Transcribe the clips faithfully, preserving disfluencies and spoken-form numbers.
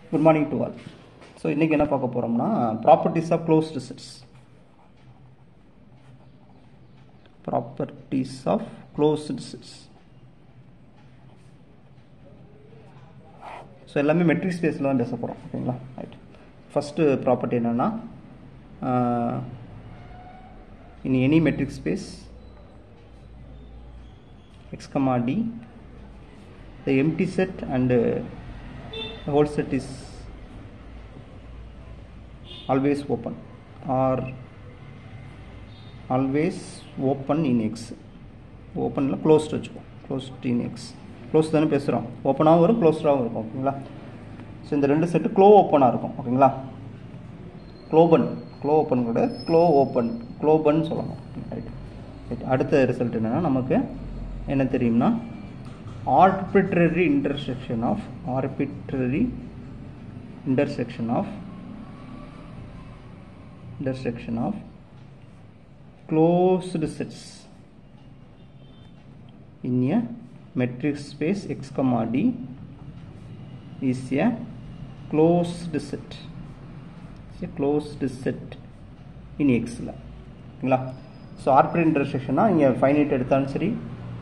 Good morning to all. So இன்னைக்கு என்ன பார்க்க போறோம்னா properties of closed sets. Properties of closed sets. So எல்லாமே metric spaceல தான் பேச போறோம் ஓகேங்களா. ரைட். ஃபர்ஸ்ட் ப்ராப்பர்ட்டி என்னன்னா in any metric space x comma d the empty set and uh, the whole set is always open or always open in x open la closed வெச்சுக்கோ closed in x closed தான பேசுறோம் ஓபனாவும் வரும் க்ளோஸ்டாவும் இருக்கும் ஓகேங்களா so இந்த ரெண்டு set glow ஓபனா இருக்கும் ஓகேங்களா க்ளோபன் க்ளோ ஓபன் கூட க்ளோ ஓபன் க்ளோபன் சொல்லலாம் ரைட் அடுத்த ரிசல்ட் என்னன்னா நமக்கு என்ன தெரியும்னா arbitrary intersection of arbitrary intersection of intersection of closed sets in a metric space x comma d is a closed set it's a closed set in x la ஓகேங்களா so arbitrary intersection னா இங்க finite எடுத்தாலும் சரி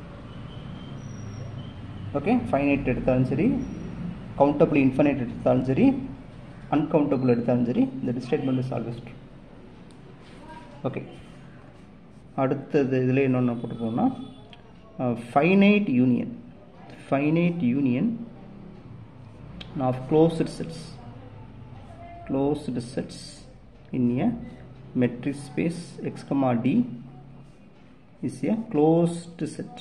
okay finite எடுத்தாலும் சரி countable infinite எடுத்தாலும் சரி uncountable எடுத்தாலும் சரி இந்த statement is always true okay அடுத்தது இதில் என்னென்ன போட்டுப்போம்னா finite union finite union of closed sets closed sets in a metric space X comma T is a closed set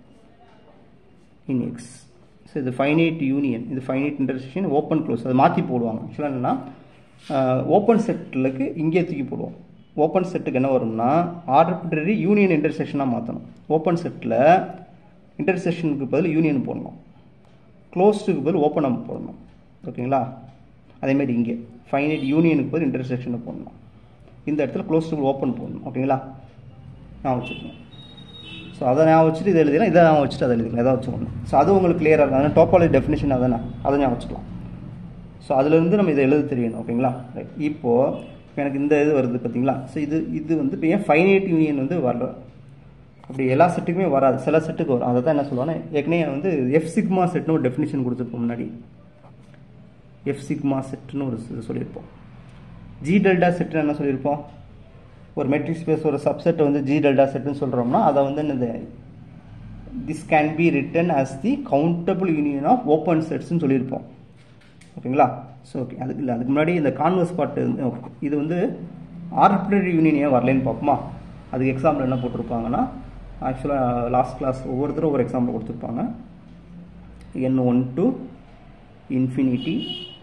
in x so the finite union இது finite intersection open close அது மாத்தி போடுவாங்க actually என்னன்னா open செட்லக்கு இங்கே தூக்கி போடுவோம் open செட்டுக்கு என்ன வரும்னா arbitrary union intersection-ஆ மாத்தணும் ஓபன் செட்ல intersection-க்கு பதிலா union போடணும் closed-க்கு பதிலா open-ஆ போடணும் ஓகேங்களா அதே மாதிரி இங்கே finite union-க்கு பதிலா intersection போடணும் இந்த இடத்துல closed-க்கு open போடணும் ஓகேங்களா நான் வச்சுக்கணும் ஸோ அதை நான் வச்சுட்டு இதை எழுதிடலாம் இதை நான் வச்சுட்டு அதை எழுதிக்கலாம் எதாவது வச்சுக்கணும் ஸோ அது உங்களுக்கு கிளியராக இருக்கும் அதனால் டோப்பாலஜி டெஃபினேஷன் அதானே அதை நான் வச்சுக்கலாம் ஸோ அதுலேருந்து நம்ம இதை எழுத தெரியணும் ஓகேங்களா ரைட் இப்போது எனக்கு இந்த இது வருது பார்த்தீங்களா ஸோ இது இது வந்து இப்போ ஏன் ஃபைனைட் யூனியன் வந்து வரல அப்படி எல்லா செட்டுக்குமே வராது சில செட்டுக்கு வரும் அதை தான் என்ன சொல்லுவாங்கன்னா ஏற்கனவே வந்து எஃப் சிக்மா செட்னு ஒரு டெஃபினேஷன் கொடுத்துருப்போம் முன்னாடி எஃப் சிக்மா செட்னு ஒரு இது சொல்லியிருப்போம் ஜி டெல்டா செட்னு என்ன சொல்லியிருப்போம் ஒரு மெட்ரிக் ஸ்பேஸ் ஒரு சப்செட் வந்து ஜி டெல்டா செட்னு சொல்கிறோம்னா அதை வந்து என்னது this can be written as the countable union of open செட்ஸ்ன்னு சொல்லியிருப்போம் ஓகேங்களா ஸோ ஓகே அதுக்கு இல்லை அதுக்கு முன்னாடி இந்த கான்வர்ஸ் பார்ட் இது வந்து ஆர்பிட்ரரி யூனியன் ஏன் வரலன்னு பார்ப்போமா அதுக்கு எக்ஸாம்பிள் என்ன போட்டிருப்பாங்கன்னா ஆக்சுவலாக லாஸ்ட் கிளாஸ் ஒவ்வொருத்தரும் ஒரு எக்ஸாம்பிள் கொடுத்துருப்பாங்க n one to infinity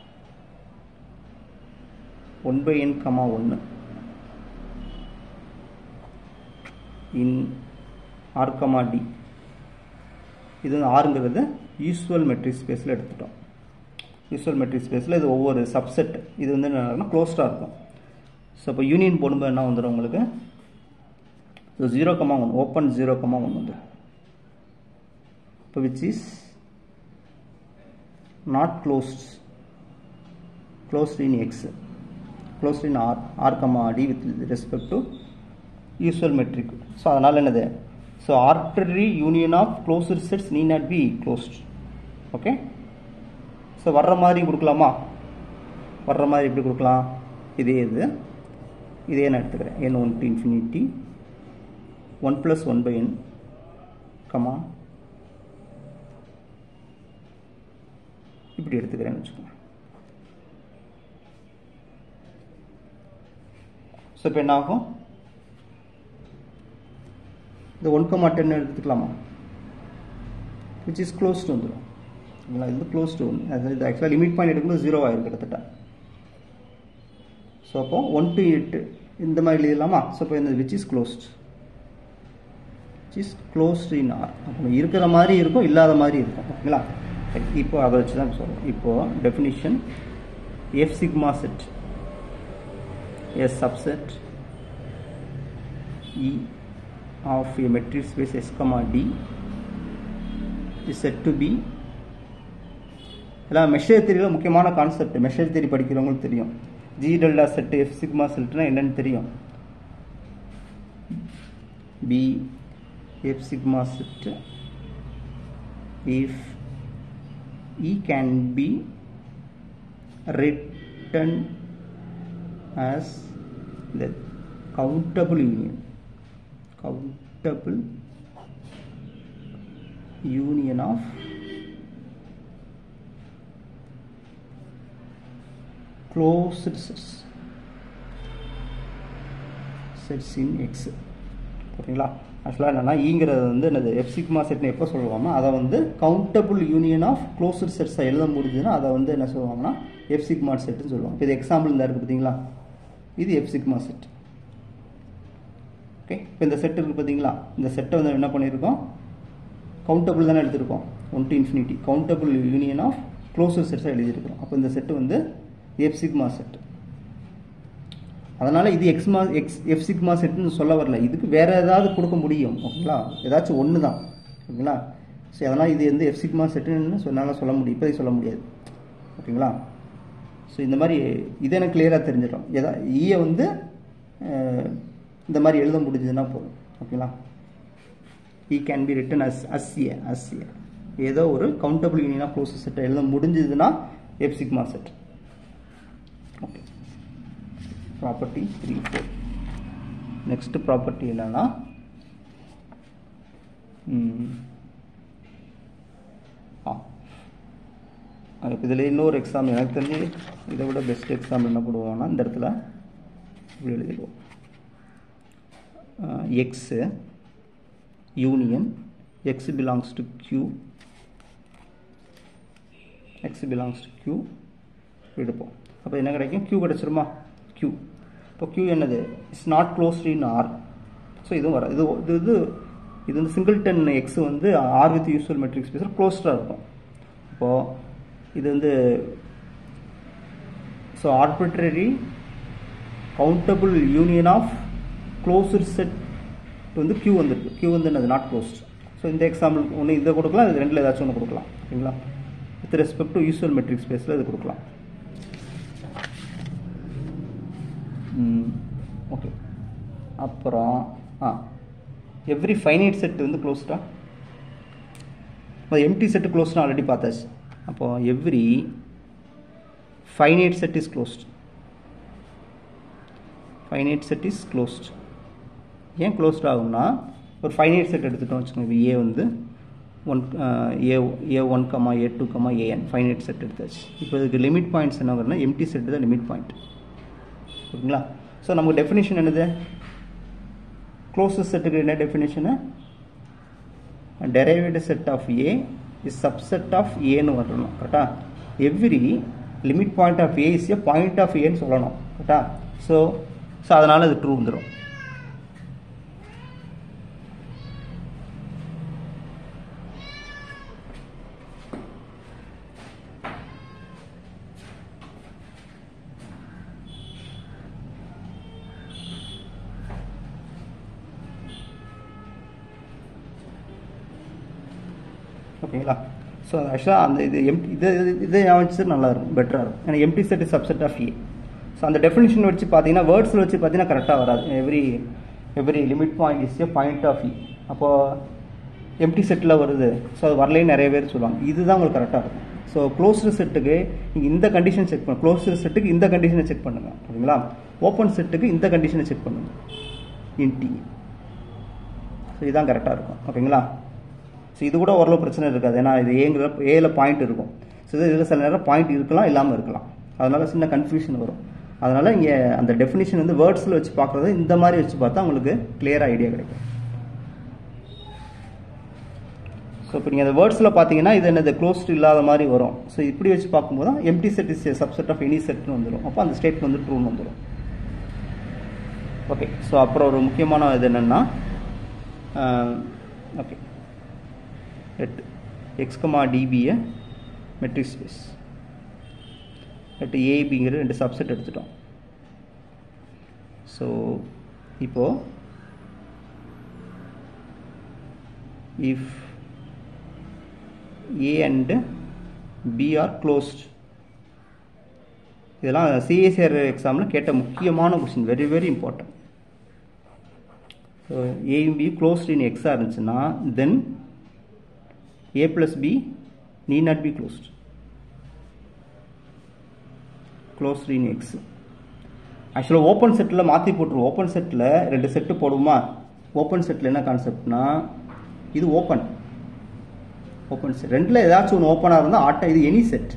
one by n comma ஒன்று in r comma d இது வந்து ஆறுங்கிறது யூசுவல் மெட்ரிக் ஸ்பேஸில் எடுத்துட்டோம் யூசுவல் மெட்ரிக் ஸ்பேஸில் இது ஒவ்வொரு சப்செட் இது வந்து என்ன க்ளோஸ்டாக இருக்கும் ஸோ இப்போ யூனியன் போடும்போது என்ன வந்துடும் உங்களுக்கு so zero comma one open zero comma one வந்துடும் இப்போ which is not closed closed in X closed in R R comma T with respect to usual metric so அதனால என்னது so arbitrary union of closed sets need not be closed okay so வர்ற மாதிரி கொடுக்கலாமா வர்ற மாதிரி எப்படி கொடுக்கலாம் இதே இது இதே நான் எடுத்துக்கிறேன் n one to infinity one plus one by n comma இப்படி எடுத்துக்கிறேன்னு வச்சுக்கோங்க so இப்போ என்ன ஆகும் இந்த ஒன் கமா டென் எடுத்துக்கலாமா விச் இஸ் க்ளோஸ்டு வந்துடும் ஓகேங்களா இது க்ளோஸ்டு ஒன்று இது ஆக்சுவலாக லிமிட் பாயிண்ட் எடுக்கும்போது ஜீரோ ஆயிருக்கு கிட்டத்தட்ட ஸோ அப்போ ஒன் டு எட்டு இந்த மாதிரி எழுதலாமா ஸோ இப்போ இந்த which is closed which is closed in R அப்போ இருக்கிற மாதிரி இருக்கும் இல்லாத மாதிரி இருக்கும் ஓகேங்களா இப்போ அதை வச்சு தான் சொல்லுவோம் இப்போது definition F sigma set S subset E of a metric space s comma d is said to be இதெல்லாம் மெஷர் தியரியில் முக்கியமான கான்செப்ட். மெஷர் தியரி படிக்கிறவங்களுக்கு தெரியும். G delta set F sigma செட்னா என்னன்னு தெரியும். Be F sigma set if E can be written as the countable union countable union of closed sets sets in X. ஓகேங்களா? ஆக்சுவலாக என்னென்னா ஈங்கிறது வந்து என்னது எஃப் சிக்மா செட்னு எப்போ சொல்லுவாங்கன்னா அதை வந்து கவுண்டபிள் யூனியன் ஆஃப் க்ளோஸ்டு செட்ஸை எழுத முடிஞ்சுன்னா அதை வந்து என்ன சொல்லுவாங்கன்னா எஃப் சிக்மா செட்டுன்னு சொல்லுவாங்க. இது எக்ஸாம்பிள் இந்த இருக்குது பார்த்தீங்களா, இது எஃப் சிக்மா செட். ஓகே, இப்போ இந்த செட் இருக்குது பார்த்தீங்களா, இந்த செட்டை வந்து என்ன பண்ணியிருக்கோம், கவுண்டபிள் தானே எடுத்திருக்கோம். One to infinity countable union of closed செட்ஸை எழுதியிருக்கிறோம். அப்போ இந்த செட்டு வந்து எஃப் சிக்மா செட். அதனால் இது எக்ஸ்மா எக்ஸ் எஃப் சிக்மா செட்னு சொல்ல வரல, இதுக்கு வேறு ஏதாவது கொடுக்க முடியும். ஓகேங்களா, ஏதாச்சும் ஒன்று தான். ஓகேங்களா, ஸோ அதனால் இது வந்து எஃப் சிக்மா செட்டுன்னு சொன்னாலும் சொல்ல முடியும், இப்போதைக்கு சொல்ல முடியாது. ஓகேங்களா, ஸோ இந்த மாதிரி இதை எனக்கு கிளியராக தெரிஞ்சிடும். எதா ஈயை வந்து இந்த மாதிரி எழுத முடிஞ்சதுன்னா போதும். ஓகேங்களா, E can be written as as A as A ஏதோ ஒரு கவுண்டபிள் யூனியன் ஆஃப் க்ளோஸ்டு செட்டை எழுத முடிஞ்சதுன்னா F sigma set. Okay, property three four. Next property என்னன்னா ஆ இதில் இன்னொரு எக்ஸாம்பிள் எனக்கு தெரிஞ்சு இதை விட பெஸ்ட் எக்ஸாம்பிள் என்ன போடுவோம்னா இந்த இடத்துல இப்படி எழுதிடுவோம். X union X belongs to Q X belongs to Q எடுப்போம். அப்போ என்ன கிடைக்கும், கியூ கிடச்சிருமா, கியூ. இப்போ கியூ என்னது, it's not closed in R. So இதுவும் வர இது இது இது இது வந்து சிங்கிள்டன் எக்ஸ் வந்து ஆர் வித் யூஸ்வல் மெட்ரிக் ஸ்பேஸில் க்ளோஸ்டாக இருக்கும். இப்போது இது வந்து so arbitrary countable union of closed set வந்து கியூ வந்துருக்கு. கியூ வந்து என்னது நாட் க்ளோஸ்ட். ஸோ இந்த எக்ஸாம்பிள் ஒன்று இதை கொடுக்கலாம், இது ரெண்டில் ஏதாச்சும் ஒன்று கொடுக்கலாம். ஓகேங்களா, with respect to usual metric ஸ்பேஸில் இது கொடுக்கலாம். ஓகே, அப்புறம் ஆ எவ்ரி ஃபைனைட் செட் வந்து க்ளோஸ்டா, எம்டி செட்டு க்ளோஸ்ட்னு ஆல்ரெடி பார்த்தாச்சு. அப்போது every finite set is closed. Finite set is closed. ஏன் க்ளோஸ்ட் ஆகும்னா, ஒரு ஃபைனைட் செட் எடுத்துட்டோம் வச்சுக்கோங்க. ஏ வந்து one A A one comma A two comma A n finite set எடுத்தாச்சு. இப்போ இதுக்கு லிமிட் பாயிண்ட்ஸ் என்ன வரும்னா எம்டி செட்டு தான் லிமிட் பாயிண்ட். ஓகேங்களா, ஸோ நமக்கு டெஃபினிஷன் என்னது, க்ளோஸ்டு செட்டுக்கு என்ன டெஃபினிஷனு, derivative set of A is subset of ஏன்னு வரணும். கரெக்டா, every limit point of A is a point of ஏன்னு சொல்லணும். கரெக்டா, ஸோ ஸோ அதனால் அது ட்ரூ வந்துடும். ஓகேங்களா, ஸோ ஆக்சுவலாக அந்த இது எம்டி இது இதை வச்சு நல்லா இருக்கும், பெட்டராக இருக்கும். ஏன்னா empty set is subset of A. So அந்த டெஃபினிஷன் வச்சு பார்த்தீங்கன்னா வேர்ட்ஸில் வச்சு பார்த்தீங்கன்னா கரெக்டாக வராது. Every every limit point is a point of E. அப்போது எம்டி செட்டில் வருது, ஸோ அது வரலைன்னு நிறைய பேர் சொல்லுவாங்க. இதுதான் உங்களுக்கு கரெக்டாக இருக்கும். ஸோ க்ளோஸ்டு செட்டுக்கு நீங்கள் இந்த கண்டிஷன் செக் பண்ண, க்ளோஸ்டு செட்டுக்கு இந்த கண்டிஷனை செக் பண்ணுங்கள். ஓகேங்களா, ஓப்பன் செட்டுக்கு இந்த கண்டிஷனை செக் பண்ணுங்கள் இன்டி. ஸோ இதுதான் கரெக்டாக இருக்கும். ஓகேங்களா, ஸோ இது கூட ஓரளவு பிரச்சனை இருக்காது. ஏன்னா இது ஏங்கிற ஏல பாயிண்ட் இருக்கும். ஸோ இது இதில் சில நேரம் பாயிண்ட் இருக்கலாம், இல்லாமல் இருக்கலாம். அதனால் சின்ன கன்ஃபியூஷன் வரும். அதனால் இங்கே அந்த டெஃபினிஷன் வந்து வேர்ட்ஸில் வச்சு பார்க்குறது இந்த மாதிரி வச்சு பார்த்தா உங்களுக்கு கிளியராக ஐடியா கிடைக்கும். ஸோ இப்போ நீங்கள் அந்த வேர்ட்ஸில் பார்த்தீங்கன்னா இது என்னது க்ளோஸ்டு இல்லாத மாதிரி வரும். ஸோ இப்படி வச்சு பார்க்கும்போது தான் empty set is subset of any செட்னு வந்துடும். அப்போ அந்த ஸ்டேட் வந்து ட்ரூன்னு வந்துடும். ஓகே, ஸோ அப்புறம் ஒரு முக்கியமான இது என்னென்னா, okay let x comma d be a metric space. let a அப்படிங்கிற ரெண்டு சப்செட் எடுத்துட்டோம். ஸோ இப்போ if a and B are closed. இதெல்லாம் சிஎஸ்ஆர் எக்ஸாமில் கேட்ட முக்கியமான question, very very important. So ஏயும் பி க்ளோஸ்ட் இன் எக்ஸாக இருந்துச்சுன்னா then A plus B need not be closed. Closed in X. ஆக்சுவலாக ஓப்பன் செட்டில் மாற்றி போட்டுருவோம். ஓப்பன் செட்டில் ரெண்டு செட்டு போடுவோமா? ஓப்பன் செட்டில் என்ன கான்செப்ட்னா இது ஓப்பன் ஓப்பன் செட், ரெண்டில் ஏதாச்சும் ஒன்று ஓப்பனாக இருந்தால் ஆட்டா இது எனி செட்.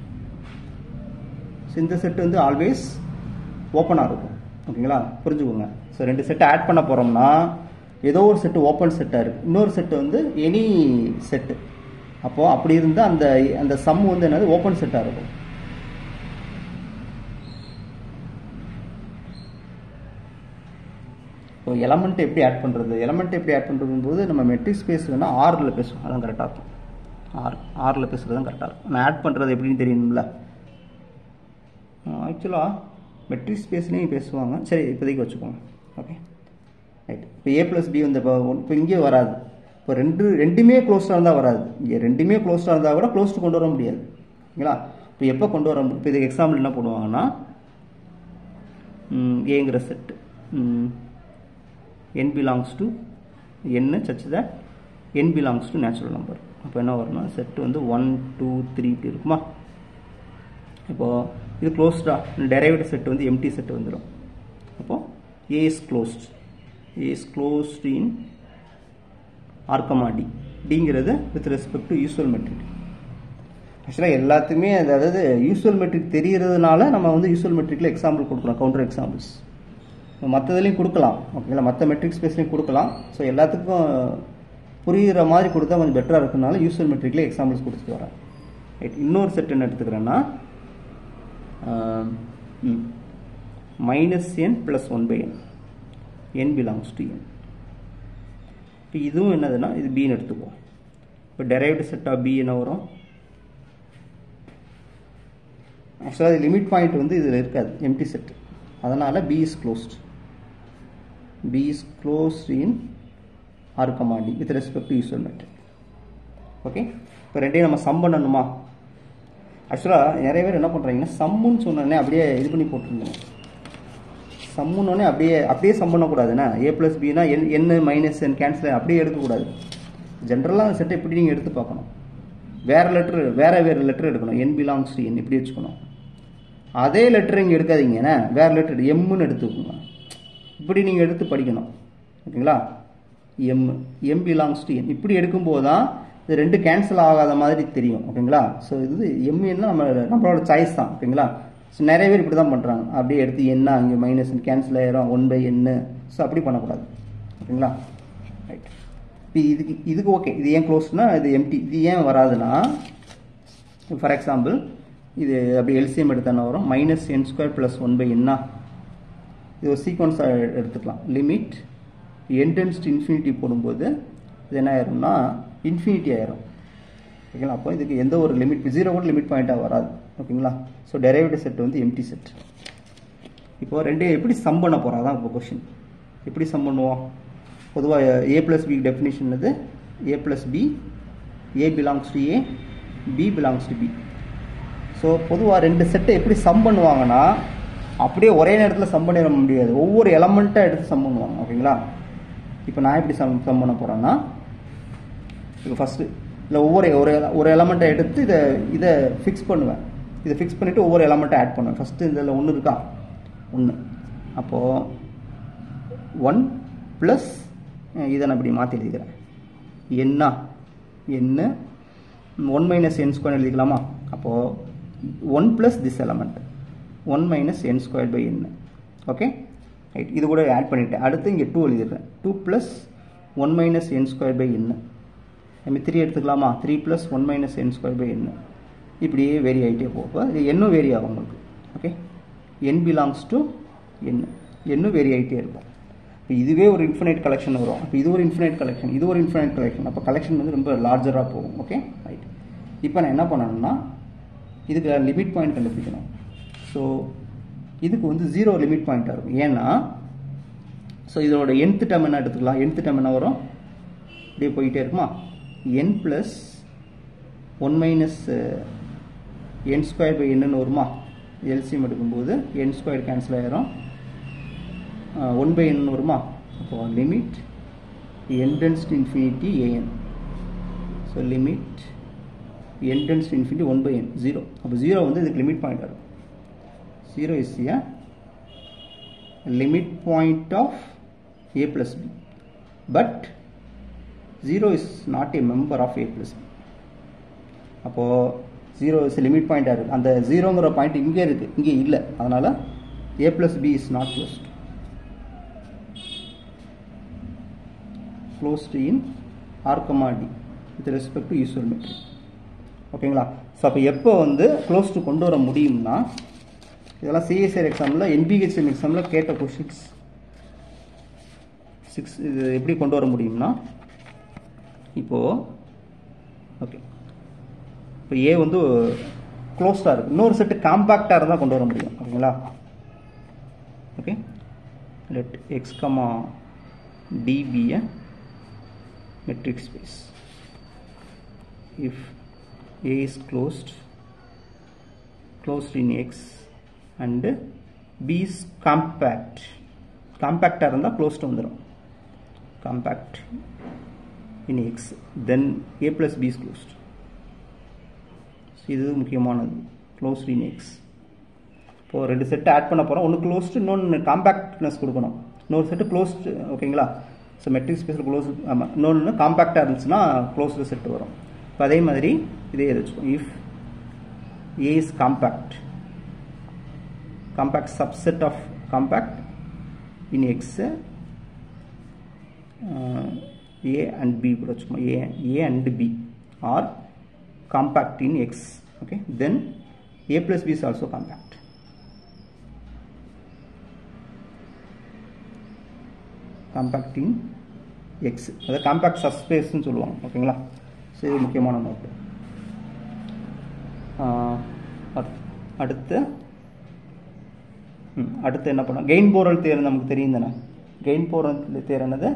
ஸோ இந்த செட்டு வந்து ஆல்வேஸ் ஓப்பனாக இருக்கும். ஓகேங்களா? புரிஞ்சுக்கோங்க. ஸோ ரெண்டு செட்டை ஆட் பண்ண போகிறோம்னா ஏதோ ஒரு செட்டு ஓப்பன் செட்டாக இருக்குது, இன்னொரு செட்டு வந்து எனி செட்டு. அப்போது அப்படி இருந்தால் அந்த அந்த சம் வந்து என்னது ஓப்பன் செட்டாக இருக்கும். ஸோ எலமெண்ட் எப்படி ஆட் பண்ணுறது, எலமெண்ட் எப்படி ஆட் பண்ணுறதும் போது நம்ம மெட்ரிக் ஸ்பேஸ் வேணால் ஆறில் பேசுவோம், அதான் கரெக்டாக இருக்கும். ஆறு ஆறில் பேசுகிறது தான் கரெக்டாக இருக்கும். நான் ஆட் பண்ணுறது எப்படின்னு தெரியணும்ல. ஆக்சுவலாக மெட்ரிக் ஸ்பேஸ்லேயும் பேசுவாங்க. சரி, இப்போதைக்கு வச்சுக்கோங்க. Okay right. இப்போ ஏ ப்ளஸ் பி வந்து இப்போ இப்போ இங்கே வராது. இப்போ ரெண்டு ரெண்டுமே க்ளோஸ்டாக இருந்தால் வராது. இங்கே ரெண்டுமே க்ளோஸ்டாக இருந்தால் கூட க்ளோஸ்டு கொண்டு வர முடியாது. ஓகேங்களா? இப்போ எப்போ கொண்டு வர முடியும்? இப்போ இதுக்கு எக்ஸாம்பிள் என்ன பண்ணுவாங்கன்னா ஏங்கிற set n belongs to n such that n belongs to natural number. அப்போ என்ன வரும்னா செட்டு வந்து ஒன் டூ த்ரீ இப்படி இருக்குமா? இப்போது இது க்ளோஸ்டா, டெரைவ்டு செட்டு வந்து எம்டி செட்டு வந்துடும். அப்போது A is closed, A is closed in R comma T. டிங்கிறது with respect to usual metric. ஆக்சுவலாக எல்லாத்துக்குமே அதாவது யூஸ்வல் மெட்ரிக் தெரிகிறதுனால நம்ம வந்து யூஸ்வல் மெட்ரிக்கில் எக்ஸாம்பிள் கொடுக்குறோம், கவுண்டர் எக்ஸாம்பிள்ஸ். மற்றதுலையும் கொடுக்கலாம். ஓகேங்களா? மற்ற மெட்ரிக் ஸ்பேஸ்லையும் கொடுக்கலாம். ஸோ எல்லாத்துக்கும் புரிகிற மாதிரி கொடுத்தா கொஞ்சம் பெட்டராக இருக்குனால யூஸ்வல் மெட்ரிக்லேயே எக்ஸாம்பிள்ஸ் கொடுத்துட்டு வரேன். ரைட். இன்னொரு செட் என்ன எடுத்துக்கிறேன்னா minus n plus one by n, n belongs to n. இப்போ இதுவும் என்னதுன்னா இது பின்னு எடுத்துக்குவோம். இப்போ டெரைவ்டு செட் ஆஃப் பி என்ன வரும்? ஆக்சுவலாக இது லிமிட் பாயிண்ட் வந்து இதில் இருக்காது, எம்டி செட். அதனால் B is closed. B is closed in R, D with respect to usual metric. ஓகே. இப்போ ரெண்டையும் நம்ம சம் பண்ணணுமா? ஆக்சுவலாக நிறைய பேர் என்ன பண்ணுறாங்கன்னா சம்முன்னு சொன்னோடனே அப்படியே இது பண்ணி போட்டுருந்தோம். சம்முன்னொடனே அப்படியே அப்படியே சம் பண்ணக்கூடாதுன்னா ஏ ப்ளஸ் பின்னா என் என் மைனஸ் என் கேன்சல் அப்படியே எடுக்கக்கூடாது. ஜென்ரலாக அந்த செட்டை எப்படி நீங்கள் எடுத்து பார்க்கணும், வேறு லெட்ரு வேறு வேறு லெட்ரு எடுக்கணும். என் பிலாங்ஸ் டு என் இப்படி வச்சுக்கணும். அதே லெட்ரு இங்கே எடுக்காதீங்கன்னா வேறு லெட்ரு எம்முன்னு எடுத்துக்கோங்க. இப்படி நீங்கள் எடுத்து படிக்கணும். ஓகேங்களா? M m belongs to n இப்படி எடுக்கும்போது தான் இது ரெண்டு கேன்சல் ஆகாத மாதிரி தெரியும். ஓகேங்களா? ஸோ இது எம் என்ன நம்ம நம்மளோட சாய்ஸ் தான். ஓகேங்களா? ஸோ நிறைய பேர் இப்படி தான் பண்ணுறாங்க. அப்படியே எடுத்து என்ன அங்கே மைனஸ் கேன்சல் ஆயிரும் ஒன் பை என்ன. ஸோ அப்படி பண்ணக்கூடாது. ஓகேங்களா? ரைட். இப்போ இதுக்கு இதுக்கு ஓகே. இது ஏன் க்ளோஸ்னா இது எம்டி. இது ஏன் வராதுன்னா ஃபார் எக்ஸாம்பிள் இது அப்படி எல்சிஎம் எடுத்தானே வரும் minus n square plus one by என்ன. இது ஒரு சீக்வன்ஸாக எடுத்துக்கலாம். Limit n tends to infinity போடும்போது இது என்ன ஆயிரும்னா இன்ஃபினிட்டி ஆயிரும். ஓகேங்களா? அப்போ இதுக்கு எந்த ஒரு லிமிட் ஜீரோ கூட லிமிட் பாயிண்ட்டாக வராது. ஓகேங்களா? ஸோ டெரைவ்டு செட் வந்து எம்டி செட். இப்போ ரெண்டையும் எப்படி சம் பண்ண போகிறோம் தான் இப்போ கொஷின். எப்படி சம் பண்ணுவோம்? பொதுவாக ஏ ப்ளஸ் பி டெஃபினிஷன் இது A plus B, A belongs to A, B belongs to B. So பொதுவாக ரெண்டு செட்டை எப்படி சம் பண்ணுவாங்கன்னா அப்படியே ஒரே நேரத்தில் சம் பண்ணிட முடியாது. ஒவ்வொரு எலமெண்ட்டாக எடுத்து சம் பண்ணுவாங்க. ஓகேங்களா? இப்போ நான் எப்படி சம் சம் பண்ண போகிறேன்னா இப்போ ஃபஸ்ட்டு இல்லை ஒவ்வொரு ஒரு ஒரு எலமெண்ட்டை எடுத்து இதை இதை ஃபிக்ஸ் பண்ணுவேன். இதை ஃபிக்ஸ் பண்ணிவிட்டு ஒவ்வொரு எலமெண்ட்டை ஆட் பண்ணுவேன். ஃபஸ்ட்டு இதில் ஒன்று இருக்கா? ஒன்று. அப்போது ஒன் ப்ளஸ் இதை நான் இப்படி மாற்றி எழுதிக்கிறேன். என்ன என்ன ஒன் மைனஸ் என் ஸ்கொயர் எழுதிக்கலாமா? அப்போது one plus this element one minus n square by n. Okay right. இது கூட ஆட் பண்ணிவிட்டேன். அடுத்து இங்கே டூ எழுதிடுறேன். Two plus one minus n square by n. நம்ம த்ரீ எடுத்துக்கலாமா? Three plus one minus n square by n. இப்படியே vary ஆகிட்டே போகும். இது என்னும் வேரி ஆகும் உங்களுக்கு. Okay. N belongs to n என்னும் வேரி ஆகிட்டே இருக்கும். இப்போ இதுவே ஒரு இன்ஃபினைட் கலெக்ஷன் வரும். இப்போ இது ஒரு இன்ஃபினைட் கலெக்ஷன், இது ஒரு இன்ஃபினைட் கலெக்ஷன். அப்போ கலெக்ஷன் வந்து ரொம்ப லார்ஜராக போகும். Okay right. இப்போ நான் என்ன பண்ணணும்னா இதுக்கு லிமிட் பாயிண்ட் கண்டுபிடிக்கணும். ஸோ இதுக்கு வந்து ஜீரோ லிமிட் பாயிண்ட்டாக இருக்கும். ஏன்னா ஸோ இதோட nth டேர்ம் என்ன எடுத்துக்கலாம்? nth டேர்ம் என்ன வரும்? இப்படியே போயிட்டே இருக்குமா? n plus one minus n square by n வருமா, எல்சிஎம் எடுக்கும்போது n ஸ்கொயர் கேன்சல் ஆயிரும், ஒன் பை n வருமா. அப்போ லிமிட் n tends to infinity an. ஸோ லிமிட் n tends to infinity one by n, zero. அப்போ ஜீரோ வந்து இதுக்கு லிமிட் பாயிண்ட் இருக்கும். Zero is a limit point of a plus b, but zero is not a member of a plus b. அப்போ zero is limit பாயிண்டாக இருக்குது. அந்த ஜீரோங்கிற point இங்கே இருக்குது, இங்கே இல்லை. அதனால் a plus b is not closed. closed in r comma d with respect to usual metric. ஓகேங்களா. ஸோ அப்போ எப்போ வந்து க்ளோஸ்டு கொண்டு வர முடியும்னா, இதெல்லாம் சிஎஸ்ஆர் எக்ஸாமில் என்பிஹெச்எம் எக்ஸாமில் கேட்ட கொஷின்ஸ். சிக்ஸ் இது எப்படி கொண்டு வர முடியும்னா, இப்போது ஓகே இப்போ ஏ வந்து க்ளோஸ்டாக இருக்குது, இன்னொரு செட்டு காம்பேக்டாக இருந்தால் கொண்டு வர முடியும். ஓகேங்களா. Okay, let X comma d be a metric space if A is closed closed in X and B is compact. Compact இருந்தால் closed வந்துடும். Compact in X, then A plus B is closed. இது முக்கியமானது, closed in X. இப்போ ரெண்டு set add பண்ண போகிறோம், ஒன்று closed, இன்னொன்று காம்பேக்ட்னஸ் கொடுக்கணும், இன்னொரு செட்டு க்ளோஸ்டு. ஓகேங்களா. ஸோ மெட்ரிக் ஸ்பேஸில் க்ளோஸ், ஆமாம், இன்னொன்று காம்பேக்டாக இருந்துச்சுன்னா க்ளோஸ்டு செட்டு வரும். இப்போ அதே மாதிரி இதே வச்சுக்கோம். If A is compact, compact subset of compact in X, uh, A and B கூட வச்சுக்கோம். A, A and B are compact in X. Okay, then A plus B is also compact. Compact in X, அதாவது compact சப்ஸ்பேஸ்ன்னு சொல்லுவாங்க. ஓகேங்களா. So இது முக்கியமான note. அடுத்து அடுத்து என்ன பண்ணோம், கெயின் போரல் தியரம் நமக்கு தெரியும் தானே. கெயின் போரல் தியரம் என்னது,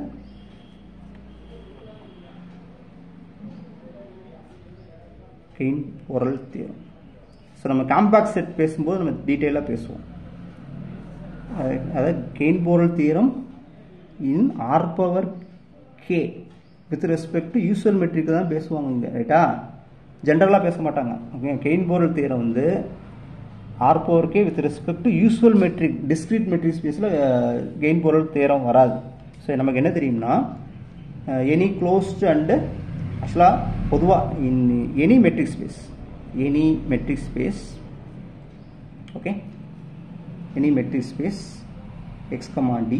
கெயின் போரல் தியரம். ஸோ நம்ம காம்பேக்ட் செட் பேசும்போது நம்ம டீட்டெயிலாக பேசுவோம். அதாவது Heine Borel theorem in R power k with respect to usual metric தான் பேசுவாங்க இங்கே, ரைட்டா. ஜென்ரலாக பேச மாட்டாங்க. ஓகே, கெயின் போரல் தியரம் வந்து R power k with respect to usual metric, discrete metric ஸ்பேஸில் கெயின் போரல் தியரம் வராது. ஸோ நமக்கு என்ன தெரியும்னா, எனி க்ளோஸ்டு அண்டு ஆக்சுவலாக பொதுவாக in any metric space, any metric space, okay, any metric space X comma d,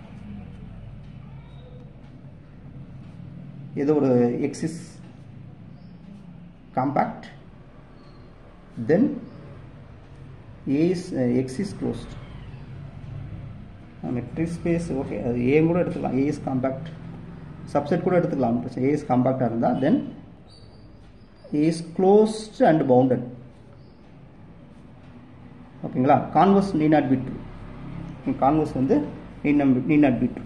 ஏதோ ஒரு X is compact, then A is uh, X is closed. Metric space okay, அது A கூட எடுத்துக்கலாம். A is compact, subset கூட எடுத்துக்கலாம். A is compact இருந்தால் then A is closed and bounded. ஓகேங்களா. Converse need not be true. Converse வந்து need not be true.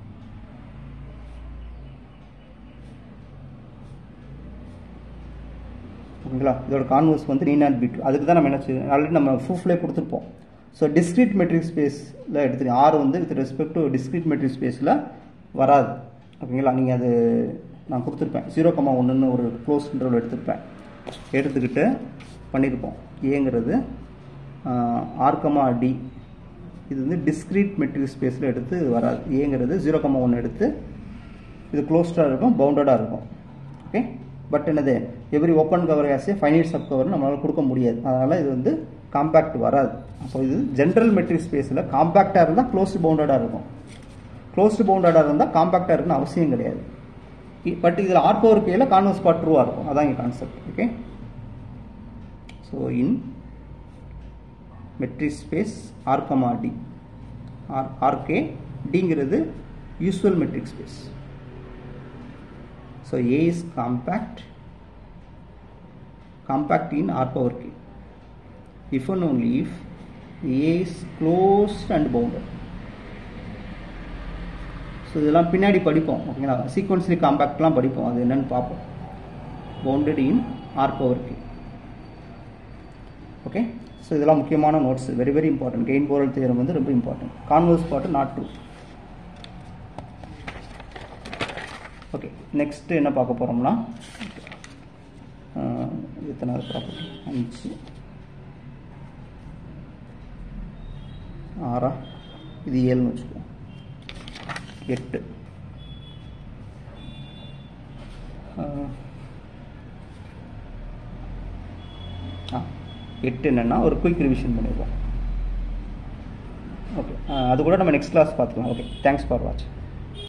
ஓகேங்களா. இதோட கான்வர்ஸ் வந்து need not be true. அதுக்கு தான் நம்ம என்ன செய்யணும், ஆல்ரெடி நம்ம ப்ரூஃப்லேயே கொடுத்துருப்போம். ஸோ டிஸ்கிரீட் மெட்ரிக் ஸ்பேஸில் எடுத்துட்டு ஆர் வந்து with respect to discrete metric ஸ்பேஸில் வராது. ஓகேங்களா. நீங்கள் அது நான் கொடுத்துருப்பேன், ஜீரோ கமா ஒன்றுன்னு ஒரு க்ளோஸ் இன்டர்வல் எடுத்துருப்பேன், எடுத்துக்கிட்டு பண்ணியிருப்போம். ஏங்கிறது ஆர் கமா டி, இது வந்து டிஸ்கிரீட் மெட்ரிக் ஸ்பேஸில் எடுத்து வராது. ஏங்கிறது ஜீரோ கமா ஒன்று எடுத்து இது க்ளோஸ்டாக இருக்கும், பவுண்டடாக இருக்கும். ஓகே, பட் என்னது every open cover as a finite sub cover நம்மளால் கொடுக்க முடியாது. அதனால் இது வந்து காம்பேக்ட் வராது. அப்போ இது ஜென்ரல் மெட்ரிக் ஸ்பேஸில் காம்பேக்டாக இருந்தால் க்ளோஸ்டு பவுண்டடாக இருக்கும், க்ளோஸ்டு பவுண்டடாக இருந்தால் காம்பேக்டாக இருக்குன்னு அவசியம் கிடையாது. பட் இதில் ஆர் பவர் கேல கான்வர்ஸ் பார்ட் ட்ரூவாக இருக்கும். அதான் இங்கே concept. Okay, so in metric space R comma d, R R k டிங்கிறது usual metric space. So A is compact, compact in R power k, if and only if A is closed and bounded. So இதெல்லாம் பின்னாடி படிப்போம். ஓகேங்களா. சீக்வன்ஸ்லி காம்பேக்ட்லாம் படிப்போம், அது என்னன்னு பார்ப்போம். Bounded in R power k. So இதெல்லாம் முக்கியமான notes, very very important. Heine Borel theorem வந்து ரொம்ப important. Converse part not true. Okay, next என்ன பார்க்க போகிறோம்னா எத்தனாவது ப்ராப்பர்ட்டி, அஞ்சு ஆறா, இது ஏழுன்னு வச்சுக்குவோம், எட்டு. ஆ எட்டு என்னென்னா ஒரு குயிக் ரிவிஷன் பண்ணிடுவோம். ஓகே, அது கூட நம்ம நெக்ஸ்ட் கிளாஸ் பார்த்துக்கலாம். Okay, thanks for watch.